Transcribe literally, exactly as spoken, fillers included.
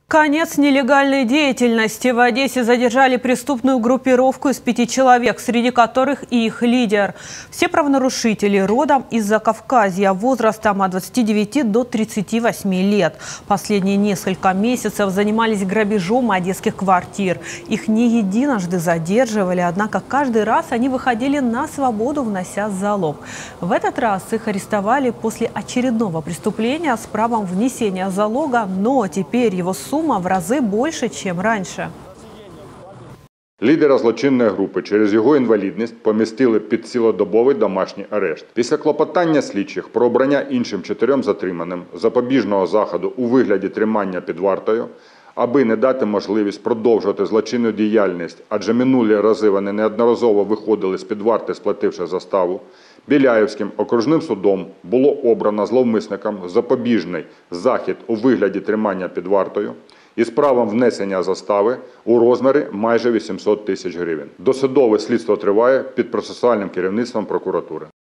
Конец нелегальной деятельности. В Одессе задержали преступную группировку из пяти человек, среди которых и их лидер. Все правонарушители родом из Закавказья, возрастом от двадцати девяти до тридцати восьми лет. Последние несколько месяцев занимались грабежом одесских квартир. Их не единожды задерживали, однако каждый раз они выходили на свободу, внося залог. В этот раз их арестовали после очередного преступления с правом внесения залога, но теперь его сумма в рази більше, ніж раніше. Лідера злочинної групи через його інвалідність помістили під цілодобовий домашній арешт. Після клопотання слідчих про обрання іншим чотирьом затриманим запобіжного заходу у вигляді тримання під вартою, аби не дати можливість продовжувати злочинну діяльність, адже минулі рази вони неодноразово виходили з-під варти, сплативши заставу, Біляївським окружним судом було обрано зловмисникам запобіжний захід у вигляді тримання під вартою із правом внесення застави у розмірі майже вісімсот тисяч гривень. Досудове слідство триває під процесуальним керівництвом прокуратури.